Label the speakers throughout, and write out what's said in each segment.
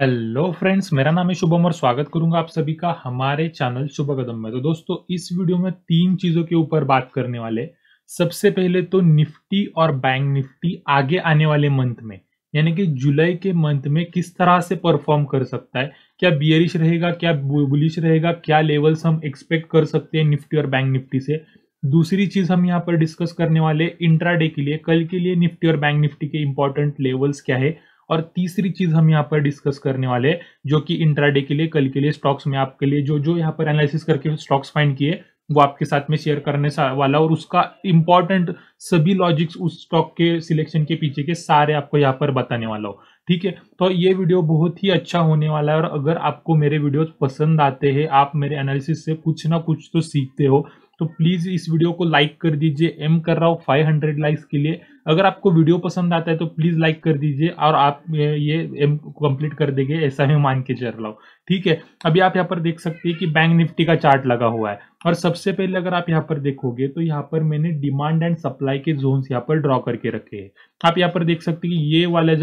Speaker 1: Hello friends, मेरा नाम है शुभम और स्वागत करूंगा आप सभी का हमारे चैनल शुभ कदम में। तो दोस्तों, इस वीडियो में तीन चीजों के ऊपर बात करने वाले। सबसे पहले तो निफ्टी और बैंक निफ्टी आगे आने वाले मंथ में, यानी कि जुलाई के मंथ में किस तरह से परफॉर्म कर सकता है। क्या बियरिश रहेगा, क्या बुलिश रहेगा, क्या लेवल्स हम एक्सपेक्ट कर सकते हैं निफ्टी और बैंक निफ्टी से। दूसरी चीज हम यहाँ पर डिस्कस करने वाले इंट्राडे के लिए, कल के लिए निफ्टी और बैंक निफ्टी के इंपॉर्टेंट लेवल्स क्या है। और तीसरी चीज हम यहाँ पर डिस्कस करने वाले हैं, जो कि इंट्राडे के लिए, कल के लिए स्टॉक्स में आपके लिए जो जो यहाँ पर एनालिसिस करके स्टॉक्स फाइंड किए वो आपके साथ में शेयर करने वाला, और उसका इंपॉर्टेंट सभी लॉजिक्स उस स्टॉक के सिलेक्शन के पीछे के सारे आपको यहाँ पर बताने वाला हूँ। ठीक है, तो ये वीडियो बहुत ही अच्छा होने वाला है। और अगर आपको मेरे वीडियोस पसंद आते हैं, आप मेरे एनालिसिस से कुछ ना कुछ तो सीखते हो, तो प्लीज इस वीडियो को लाइक कर दीजिए। एम कर रहा हूँ 500 लाइक्स के लिए। अगर आपको वीडियो पसंद आता है तो प्लीज लाइक कर दीजिए और आप ये एम कंप्लीट कर देंगे, ऐसा मैं मान के चल रहा हूँ। ठीक है, अभी आप यहाँ पर देख सकते हैं कि बैंक निफ्टी का चार्ट लगा हुआ है। और सबसे पहले अगर आप यहाँ पर देखोगे तो यहाँ पर मैंने डिमांड एंड सप्लाई के जोन्स यहाँ पर ड्रॉ करके रखे हैं। आप यहाँ पर देख सकते हैं कि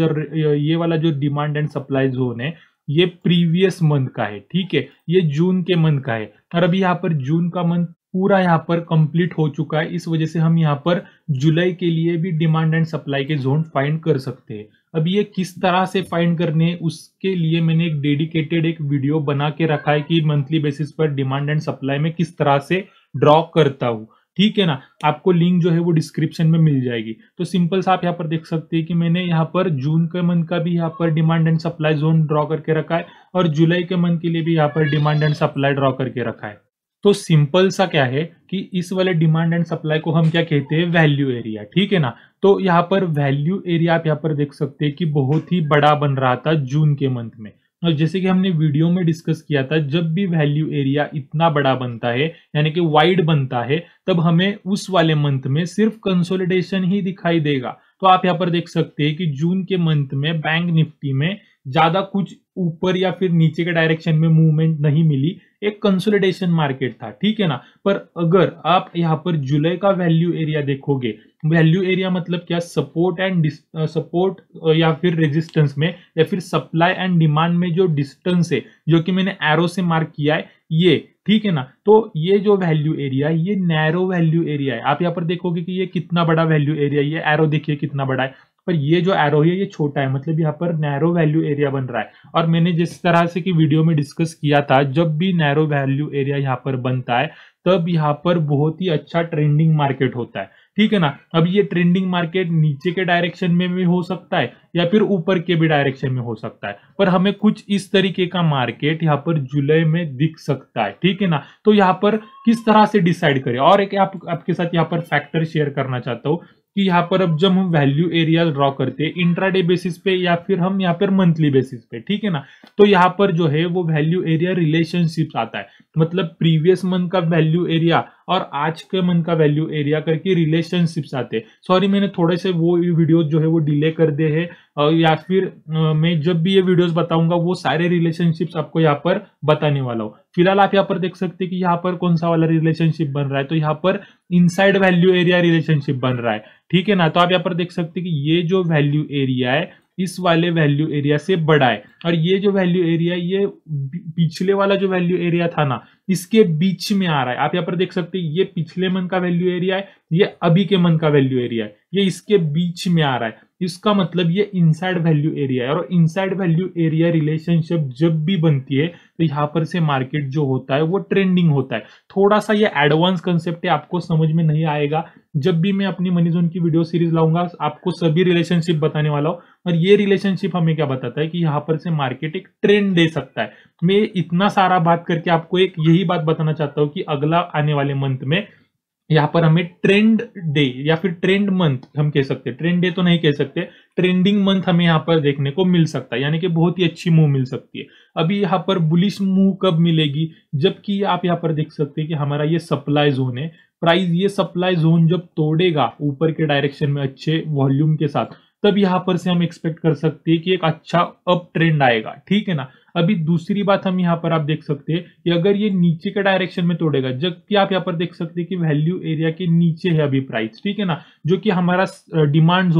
Speaker 1: ये वाला जो डिमांड एंड सप्लाई जोन है, ये प्रीवियस मंथ का है। ठीक है, ये जून के मंथ का है। और अभी यहाँ पर जून का मंथ पूरा यहाँ पर कंप्लीट हो चुका है, इस वजह से हम यहाँ पर जुलाई के लिए भी डिमांड एंड सप्लाई के जोन फाइंड कर सकते हैं। अब ये किस तरह से फाइंड करने, उसके लिए मैंने एक डेडिकेटेड एक वीडियो बना के रखा है कि मंथली बेसिस पर डिमांड एंड सप्लाई में किस तरह से ड्रॉ करता हूँ। ठीक है ना, आपको लिंक जो है वो डिस्क्रिप्शन में मिल जाएगी। तो सिंपल सा आप यहाँ पर देख सकते हैं कि मैंने यहाँ पर जून के मंथ का भी यहाँ पर demand and supply zone draw करके रखा है, और जुलाई के मंथ के लिए भी यहाँ पर डिमांड एंड सप्लाई ड्रॉ करके रखा है। तो सिंपल सा क्या है कि इस वाले डिमांड एंड सप्लाई को हम क्या कहते हैं, वैल्यू एरिया। ठीक है ना, तो यहाँ पर वैल्यू एरिया आप यहाँ पर देख सकते हैं कि बहुत ही बड़ा बन रहा था जून के मंथ में। और जैसे कि हमने वीडियो में डिस्कस किया था, जब भी वैल्यू एरिया इतना बड़ा बनता है, यानी कि वाइड बनता है, तब हमें उस वाले मंथ में सिर्फ कंसोलिडेशन ही दिखाई देगा। तो आप यहाँ पर देख सकते हैं कि जून के मंथ में बैंक निफ्टी में ज्यादा कुछ ऊपर या फिर नीचे के डायरेक्शन में मूवमेंट नहीं मिली, एक कंसोलिडेशन मार्केट था। ठीक है ना, पर अगर आप यहाँ पर जुलाई का वैल्यू एरिया देखोगे, वैल्यू एरिया मतलब क्या, सपोर्ट एंड सपोर्ट या फिर रेजिस्टेंस में, या फिर सप्लाई एंड डिमांड में जो डिस्टेंस है, जो कि मैंने एरो से मार्क किया है ये। ठीक है ना, तो ये जो वैल्यू एरिया है ये नैरो वैल्यू एरिया है। आप यहाँ पर देखोगे कि ये कितना बड़ा वैल्यू एरिया है, ये एरो देखिए कितना बड़ा है, पर ये जो एरो है ये छोटा है, मतलब यहाँ पर नैरो वैल्यू एरिया बन रहा है। और मैंने जिस तरह से कि वीडियो में डिस्कस किया था, जब भी नैरो वैल्यू एरिया यहाँ पर बनता है तब यहाँ पर बहुत ही अच्छा ट्रेंडिंग मार्केट होता है। ठीक है ना, अब ये ट्रेंडिंग मार्केट नीचे के डायरेक्शन में भी हो सकता है या फिर ऊपर के भी डायरेक्शन में हो सकता है, पर हमें कुछ इस तरीके का मार्केट यहाँ पर जुलाई में दिख सकता है। ठीक है ना, तो यहाँ पर किस तरह से डिसाइड करें, और एक आपके साथ यहाँ पर फैक्टर शेयर करना चाहता हूँ कि यहाँ पर अब जब हम वैल्यू एरिया ड्रॉ करते हैं इंट्राडे बेसिस पे या फिर हम यहाँ पर मंथली बेसिस पे, ठीक है ना, तो यहाँ पर जो है वो वैल्यू एरिया रिलेशनशिप आता है। मतलब प्रीवियस मंथ का वैल्यू एरिया और आज के मंथ का वैल्यू एरिया करके रिलेशनशिप्स आते हैं। सॉरी, मैंने थोड़े से वो वीडियोस जो है वो डिले कर दे है, या फिर मैं जब भी ये वीडियोस बताऊंगा वो सारे रिलेशनशिप्स आपको यहाँ पर बताने वाला हूँ। फिलहाल आप यहाँ पर देख सकते हैं कि यहाँ पर कौन सा वाला रिलेशनशिप बन रहा है, तो यहाँ पर इनसाइड वैल्यू एरिया रिलेशनशिप बन रहा है। ठीक है ना, तो आप यहाँ पर देख सकते हैं कि ये जो वैल्यू एरिया है इस वाले वैल्यू एरिया से बड़ा है, और ये जो वैल्यू एरिया ये पिछले वाला जो वैल्यू एरिया था ना, इसके बीच में आ रहा है। आप यहाँ पर देख सकते हैं ये पिछले मंथ का वैल्यू एरिया है, ये अभी के मंथ का वैल्यू एरिया है, ये इसके बीच में आ रहा है। इसका मतलब ये इनसाइड वैल्यू एरिया है, और इनसाइड वैल्यू एरिया रिलेशनशिप जब भी बनती है तो यहाँ पर से मार्केट जो होता है वो ट्रेंडिंग होता है। थोड़ा सा ये एडवांस कंसेप्ट है, आपको समझ में नहीं आएगा। जब भी मैं अपनी मनी जोन की वीडियो सीरीज लाऊंगा आपको सभी रिलेशनशिप बताने वाला हूँ। और ये रिलेशनशिप हमें क्या बताता है कि यहाँ पर से मार्केट एक ट्रेंड दे सकता है। मैं इतना सारा बात करके आपको एक यही बात बताना चाहता हूँ कि अगला आने वाले मंथ में यहाँ पर हमें ट्रेंड डे या फिर ट्रेंड मंथ हम कह सकते हैं, ट्रेंड डे तो नहीं कह सकते, ट्रेंडिंग मंथ हमें यहाँ पर देखने को मिल सकता है, यानी कि बहुत ही अच्छी मूव मिल सकती है। अभी यहाँ पर बुलिश मूव कब मिलेगी, जबकि आप यहाँ पर देख सकते हैं कि हमारा ये सप्लाई जोन है, प्राइस ये सप्लाई जोन जब तोड़ेगा ऊपर के डायरेक्शन में अच्छे वॉल्यूम के साथ, तब यहाँ पर से हम एक्सपेक्ट कर सकते हैं कि एक अच्छा अप ट्रेंड आएगा। ठीक है ना, अभी दूसरी बात हम यहाँ पर आप देख सकते हैं कि अगर ये नीचे के डायरेक्शन में तोड़ेगा, जबकि आप यहाँ पर देख सकते हैं कि वैल्यू एरिया के नीचे है अभी प्राइस, ठीक है ना, जो कि हमारा डिमांड जोन है,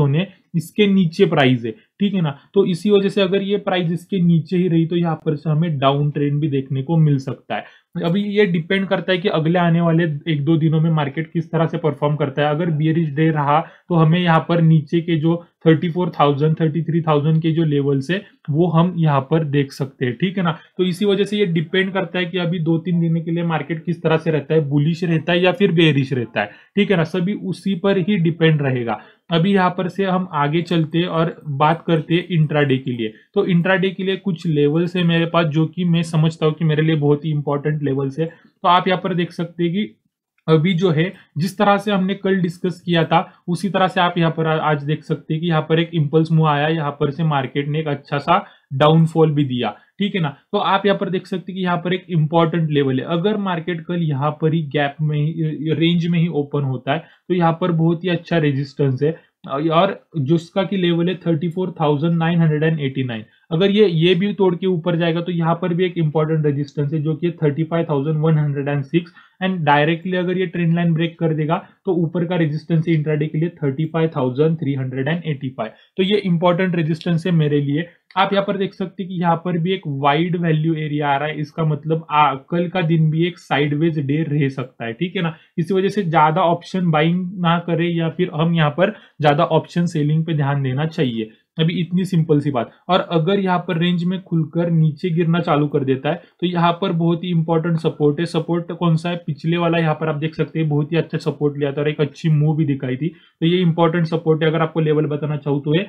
Speaker 1: इसके नीचे प्राइस है, ठीक है ना। तो इसी वजह से अगर ये प्राइस इसके नीचे ही रही तो यहाँ पर से हमें डाउन ट्रेंड भी देखने को मिल सकता है। अभी ये डिपेंड करता है कि अगले आने वाले 1-2 दिनों में मार्केट किस तरह से परफॉर्म करता है। अगर बियरिश डे रहा तो हमें यहाँ पर नीचे के जो 34,000 33,000 के जो लेवल्स है वो हम यहाँ पर देख सकते हैं, ठीक है ना। तो इसी वजह से ये डिपेंड करता है कि अभी 2-3 दिन के लिए मार्केट किस तरह से रहता है, बुलिश रहता है या फिर बेरिश रहता है, ठीक है ना। सभी उसी पर ही डिपेंड रहेगा। अभी यहाँ पर से हम आगे चलते और बात करते हैं इंट्राडे के लिए। तो इंट्राडे के लिए कुछ लेवल्स है मेरे पास जो कि मैं समझता हूँ कि मेरे लिए बहुत ही इंपॉर्टेंट लेवल्स है। तो आप यहाँ पर देख सकते हैं कि अभी जो है जिस तरह से हमने कल डिस्कस किया था उसी तरह से आप यहाँ पर आज देख सकते हैं कि यहाँ पर एक इंपल्स मूव आया, यहाँ पर से मार्केट ने एक अच्छा सा डाउनफॉल भी दिया, ठीक है ना। तो आप यहाँ पर देख सकते हैं कि यहाँ पर एक इंपॉर्टेंट लेवल है। अगर मार्केट कल यहाँ पर ही गैप में ही रेंज में ही ओपन होता है तो यहाँ पर बहुत ही अच्छा रेजिस्टेंस है और जिसका की लेवल है 34,989। अगर ये भी तोड़ के ऊपर जाएगा तो यहाँ पर भी एक इंपॉर्टेंट रेजिस्टेंस है जो कि 35,106 एंड डायरेक्टली अगर ये ट्रेंड लाइन ब्रेक कर देगा तो ऊपर का रेजिस्टेंस है इंट्राडे के लिए 35,385। तो ये इंपॉर्टेंट रेजिस्टेंस है मेरे लिए। आप यहाँ पर देख सकते हैं कि यहाँ पर भी एक वाइड वैल्यू एरिया आ रहा है, इसका मतलब कल का दिन भी एक साइडवेज डे रह सकता है, ठीक है ना। इसी वजह से ज्यादा ऑप्शन बाइंग ना करें या फिर हम यहाँ पर ज्यादा ऑप्शन सेलिंग पे ध्यान देना चाहिए। अभी इतनी सिंपल सी बात। और अगर यहाँ पर रेंज में खुलकर नीचे गिरना चालू कर देता है तो यहाँ पर बहुत ही इंपॉर्टेंट सपोर्ट है। सपोर्ट कौन सा है, पिछले वाला यहाँ पर आप देख सकते हैं बहुत ही अच्छा सपोर्ट लिया था और एक अच्छी मूव भी दिखाई थी। तो ये इंपॉर्टेंट सपोर्ट है। अगर आपको लेवल बताना चाहूँ तो ये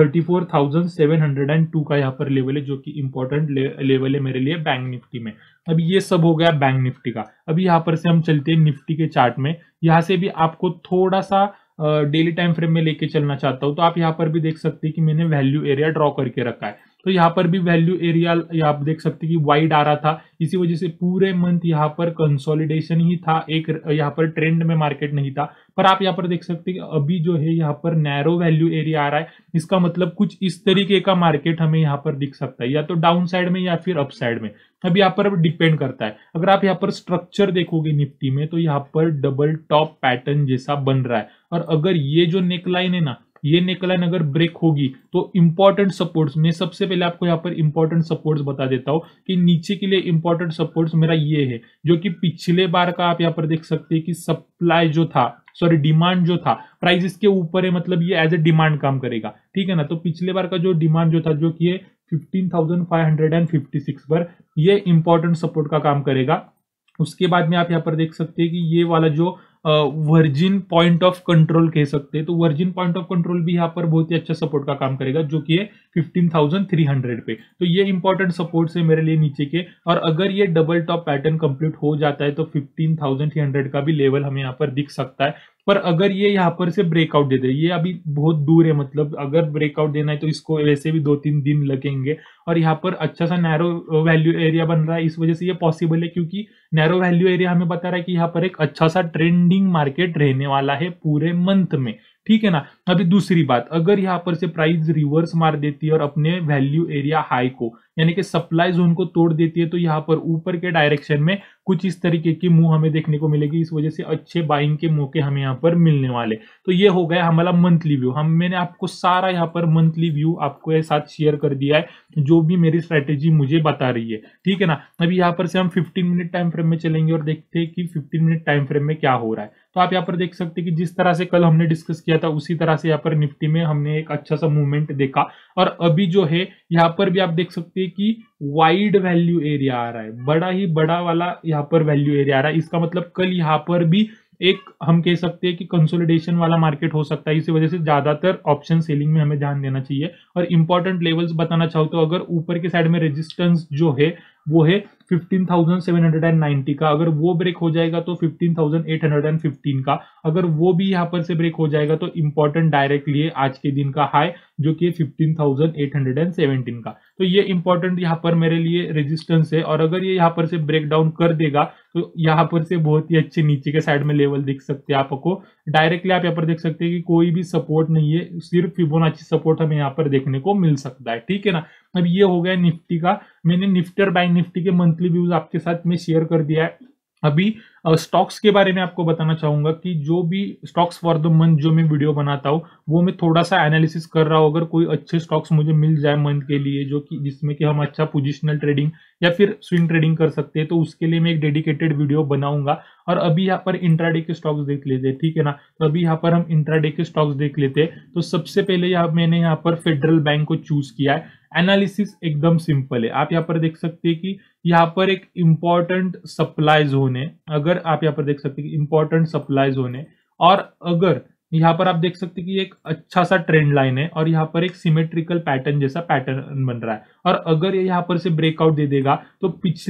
Speaker 1: 34,702 का यहाँ पर लेवल है जो कि इंपॉर्टेंट लेवल है मेरे लिए बैंक निफ्टी में। अभी ये सब हो गया बैंक निफ्टी का। अभी यहाँ पर से हम चलते हैं निफ्टी के चार्ट में। यहाँ से भी आपको थोड़ा सा डेली टाइम फ्रेम में लेके चलना चाहता हूं। तो आप यहाँ पर भी देख सकते हैं कि मैंने वैल्यू एरिया ड्रॉ करके रखा है। तो यहाँ पर भी वैल्यू एरिया आप देख सकते हैं कि वाइड आ रहा था, इसी वजह से पूरे मंथ यहाँ पर कंसोलिडेशन ही था, एक यहाँ पर ट्रेंड में मार्केट नहीं था। पर आप यहाँ पर देख सकते हैं कि अभी जो है यहाँ पर नैरो वैल्यू एरिया आ रहा है। इसका मतलब कुछ इस तरीके का मार्केट हमें यहाँ पर दिख सकता है, या तो डाउन साइड में या फिर अप साइड में। अभी यहाँ पर डिपेंड करता है। अगर आप यहाँ पर स्ट्रक्चर देखोगे निफ्टी में तो यहाँ पर डबल टॉप पैटर्न जैसा बन रहा है और अगर ये जो नेकलाइन है ना, ये नेकलाइन अगर ब्रेक होगी तो इंपॉर्टेंट सपोर्ट्स, मैं सबसे पहले आपको यहाँ पर इंपॉर्टेंट सपोर्ट्स बता देता हूँ कि नीचे के लिए इंपॉर्टेंट सपोर्ट्स मेरा ये है जो कि पिछले बार का आप यहाँ पर देख सकते हैं कि सप्लाई जो था, सॉरी डिमांड जो था, प्राइस इसके ऊपर है, मतलब ये एज ए डिमांड काम करेगा, ठीक है ना। तो पिछले बार का जो डिमांड जो था जो कि ये 15,556 पर, ये इंपॉर्टेंट सपोर्ट का काम करेगा। उसके बाद में आप यहाँ पर देख सकते हैं कि ये वाला जो वर्जिन पॉइंट ऑफ कंट्रोल कह सकते हैं, तो वर्जिन पॉइंट ऑफ कंट्रोल भी यहाँ पर बहुत ही अच्छा सपोर्ट का काम करेगा जो कि है 15,300 पे। तो ये इंपॉर्टेंट सपोर्ट है मेरे लिए नीचे के। और अगर ये डबल टॉप पैटर्न कंप्लीट हो जाता है तो 15,300 का भी लेवल हमें यहाँ पर दिख सकता है। पर अगर ये यहाँ पर से ब्रेकआउट दे दे, ये अभी बहुत दूर है, मतलब अगर ब्रेकआउट देना है तो इसको वैसे भी 2-3 दिन लगेंगे और यहाँ पर अच्छा सा नैरो वैल्यू एरिया बन रहा है, इस वजह से ये पॉसिबल है क्योंकि नैरो वैल्यू एरिया हमें बता रहा है कि यहाँ पर एक अच्छा सा ट्रेंडिंग मार्केट रहने वाला है पूरे मंथ में, ठीक है ना। अभी दूसरी बात, अगर यहाँ पर से प्राइस रिवर्स मार देती है और अपने वैल्यू एरिया हाई को यानी कि सप्लाई जोन को तोड़ देती है तो यहाँ पर ऊपर के डायरेक्शन में कुछ इस तरीके की मूव हमें देखने को मिलेगी। इस वजह से अच्छे बाइंग के मौके हमें यहाँ पर मिलने वाले। तो ये हो गया हमारा मंथली व्यू। मैंने आपको सारा यहाँ पर मंथली व्यू आपको साथ शेयर कर दिया है जो भी मेरी स्ट्रेटेजी मुझे बता रही है, ठीक है ना। अभी यहाँ पर से हम 15 मिनट टाइम फ्रेम में चलेंगे और देखते हैं कि 15 मिनट टाइम फ्रेम में क्या हो रहा है। तो आप यहाँ पर देख सकते हैं कि जिस तरह से कल हमने डिस्कस किया था उसी तरह से यहाँ पर निफ्टी में हमने एक अच्छा सा मूवमेंट देखा और अभी जो है यहाँ पर भी आप देख सकते हैं कि वाइड वैल्यू एरिया आ रहा है, बड़ा ही बड़ा वाला यहाँ पर वैल्यू एरिया आ रहा है। इसका मतलब कल यहाँ पर भी एक हम कह सकते हैं कि कंसोलिडेशन वाला मार्केट हो सकता है। इसी वजह से ज्यादातर ऑप्शन सेलिंग में हमें ध्यान देना चाहिए। और इंपॉर्टेंट लेवल्स बताना चाहूँ तो अगर ऊपर के साइड में रेजिस्टेंस जो है वो है 15,790 का, अगर वो ब्रेक हो जाएगा तो 15,815 का, अगर वो भी यहाँ पर से ब्रेक हो जाएगा तो इंपॉर्टेंट डायरेक्टली है आज के दिन का हाई जो कि 15,817 का। तो ये इंपॉर्टेंट यहाँ पर मेरे लिए रेजिस्टेंस है और अगर ये यहाँ पर से ब्रेक डाउन कर देगा तो यहाँ पर से बहुत ही अच्छे नीचे के साइड में लेवल दिख सकते हैं आपको। डायरेक्टली आप यहाँ पर देख सकते हैं कि कोई भी सपोर्ट नहीं है, सिर्फ फिबोनाची सपोर्ट हमें यहाँ पर देखने को मिल सकता है, ठीक है ना। अब ये हो गया निफ्टी का। मैंने निफ्टी और बैंक निफ्टी के मंथली व्यूज आपके साथ में शेयर कर दिया है। अभी स्टॉक्स के बारे में आपको बताना चाहूंगा कि जो भी स्टॉक्स फॉर द मंथ जो मैं वीडियो बनाता हूँ वो मैं थोड़ा सा एनालिसिस कर रहा हूँ। अगर कोई अच्छे स्टॉक्स मुझे मिल जाए मंथ के लिए जो कि जिसमें कि हम अच्छा पोजिशनल ट्रेडिंग या फिर स्विंग ट्रेडिंग कर सकते हैं, तो उसके लिए मैं एक डेडिकेटेड वीडियो बनाऊंगा। और अभी यहाँ पर इंट्राडे के स्टॉक्स देख लेते हैं, ठीक है ना। तो अभी यहाँ पर हम इंट्राडे के स्टॉक्स देख लेते हैं। तो सबसे पहले मैंने यहाँ पर फेडरल बैंक को चूज किया है। एनालिसिस एकदम सिंपल है। आप यहाँ पर देख सकते हैं कि यहाँ पर एक इंपॉर्टेंट सप्लाई जोन है। अगर आप यहाँ पर देख सकते हैं कि इंपॉर्टेंट सप्लाई जोन है, और अगर यहाँ पर आप देख सकते हैं कि एक अच्छा सा ट्रेंड लाइन है और यहाँ पर एक सिमेट्रिकल पैटर्न जैसा पैटर्न बन रहा है, और अगर ये यहाँ पर से ब्रेकआउट दे देगा तो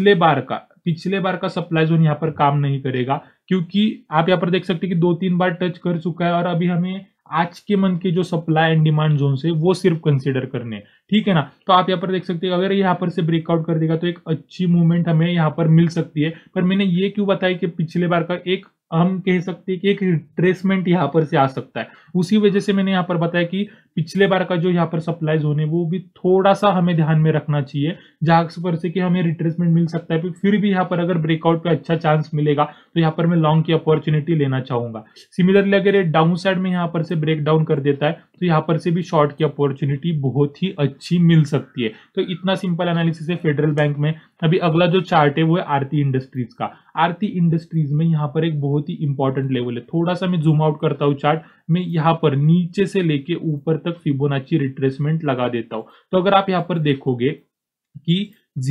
Speaker 1: पिछले बार का सप्लाई जोन यहाँ पर काम नहीं करेगा, क्योंकि आप यहाँ पर देख सकते हैं कि 2-3 बार टच कर चुका है। और अभी हमें आज के मंथ के जो सप्लाई एंड डिमांड जोन है वो सिर्फ कंसीडर करने हैं, ठीक है ना। तो आप यहाँ पर देख सकते हैं अगर यहाँ पर से ब्रेकआउट कर देगा तो एक अच्छी मूवमेंट हमें यहाँ पर मिल सकती है। पर मैंने ये क्यों बताया कि पिछले बार का एक, हम कह सकते हैं कि एक रिट्रेसमेंट यहाँ पर से आ सकता है, उसी वजह से मैंने यहाँ पर बताया कि पिछले बार का जो यहाँ पर सप्लाई जोन है वो भी थोड़ा सा हमें ध्यान में रखना चाहिए, जहां पर से कि हमें रिट्रेसमेंट मिल सकता है। फिर भी यहाँ पर अगर ब्रेकआउट पे अच्छा चांस मिलेगा तो यहाँ पर मैं लॉन्ग की अपॉर्चुनिटी लेना चाहूंगा। सिमिलरली अगर ये डाउन साइड में यहाँ पर से ब्रेक डाउन कर देता है तो यहाँ पर से भी शॉर्ट की अपॉर्चुनिटी बहुत ही अच्छी मिल सकती है। तो इतना सिंपल एनालिसिस है फेडरल बैंक में। अभी अगला जो चार्ट है वो है आरती इंडस्ट्रीज का। आरती इंडस्ट्रीज में यहाँ पर एक बहुत ही इंपॉर्टेंट लेवल है। थोड़ा सा मैं जूम आउट करता हूँ चार्ट में, यहाँ पर नीचे से लेके ऊपर तक फिबोनाची रिट्रेसमेंट लगा देता हूँ। तो अगर आप यहाँ पर देखोगे कि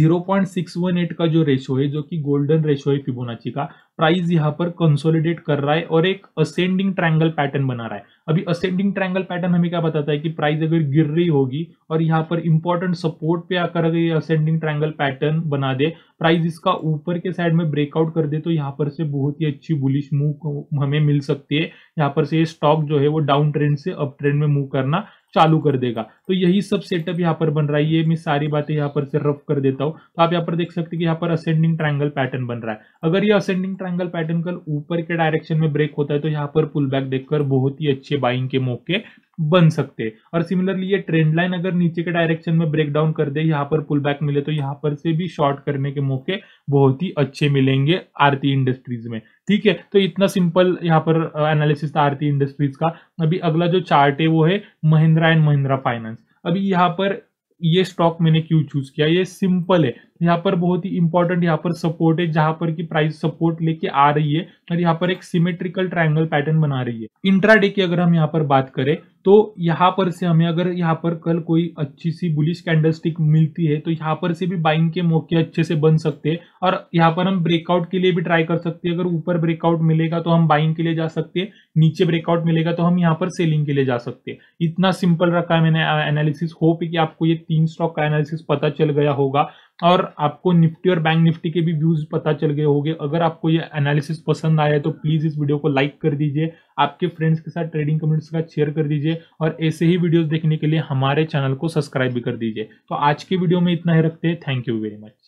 Speaker 1: 0.618 का जो रेशो है, जो कि गोल्डन रेशो है फिबोनाची का, प्राइस यहाँ पर कंसोलिडेट कर रहा है और एक असेंडिंग ट्रायंगल पैटर्न बना रहा है। अभी असेंडिंग ट्रायंगल पैटर्न हमें क्या बताता है कि प्राइस अगर गिर रही होगी और यहाँ पर इंपॉर्टेंट सपोर्ट पे आकर अगर ये असेंडिंग ट्रायंगल पैटर्न बना दे, प्राइस इसका ऊपर के साइड में ब्रेकआउट कर दे, तो यहाँ पर से बहुत ही अच्छी बुलिश मूव हमें मिल सकती है। यहाँ पर से ये स्टॉक जो है वो डाउन ट्रेंड से अप ट्रेंड में मूव करना चालू कर देगा। तो यही सब सेटअप यहाँ पर बन रहा है। ये मैं सारी बातें यहाँ पर से रफ कर देता हूँ। तो आप यहाँ पर देख सकते हैं कि यहाँ पर असेंडिंग ट्रायंगल पैटर्न बन रहा है। अगर ये असेंडिंग ट्रायंगल पैटर्न कल ऊपर के डायरेक्शन में ब्रेक होता है तो यहाँ पर पुल बैक देखकर बहुत ही अच्छे बाइंग के मौके बन सकते हैं। और सिमिलरली ये ट्रेंड लाइन अगर नीचे के डायरेक्शन में ब्रेक डाउन कर दे, यहाँ पर पुल बैक मिले, तो यहाँ पर से भी शॉर्ट करने के मौके बहुत ही अच्छे मिलेंगे आरती इंडस्ट्रीज में, ठीक है। तो इतना सिंपल यहाँ पर एनालिसिस था आरती इंडस्ट्रीज का। अभी अगला जो चार्ट है वो है महिंद्रा एंड महिंद्रा फाइनेंस। अभी यहाँ पर ये स्टॉक मैंने क्यों चूज किया, ये सिंपल है। यहाँ पर बहुत ही इंपॉर्टेंट यहाँ पर सपोर्ट है, जहां पर की प्राइस सपोर्ट लेके आ रही है और यहाँ पर एक सिमेट्रिकल ट्रायंगल पैटर्न बना रही है। इंट्राडे की अगर हम यहाँ पर बात करें तो यहाँ पर से हमें अगर यहाँ पर कल कोई अच्छी सी बुलिश कैंडलस्टिक मिलती है तो यहाँ पर से भी बाइंग के मौके अच्छे से बन सकते हैं, और यहाँ पर हम ब्रेकआउट के लिए भी ट्राई कर सकते हैं। अगर ऊपर ब्रेकआउट मिलेगा तो हम बाइंग के लिए जा सकते हैं, नीचे ब्रेकआउट मिलेगा तो हम यहाँ पर सेलिंग के लिए जा सकते हैं। इतना सिंपल रखा है मैंने एनालिसिस। होप है कि आपको ये 3 स्टॉक का एनालिसिस पता चल गया होगा और आपको निफ्टी और बैंक निफ्टी के भी व्यूज पता चल गए होंगे। अगर आपको ये एनालिसिस पसंद आया है तो प्लीज इस वीडियो को लाइक कर दीजिए, आपके फ्रेंड्स के साथ ट्रेडिंग कम्युनिटी के साथ शेयर कर दीजिए, और ऐसे ही वीडियोस देखने के लिए हमारे चैनल को सब्सक्राइब भी कर दीजिए। तो आज के वीडियो में इतना ही रखते हैं। Thank you very much.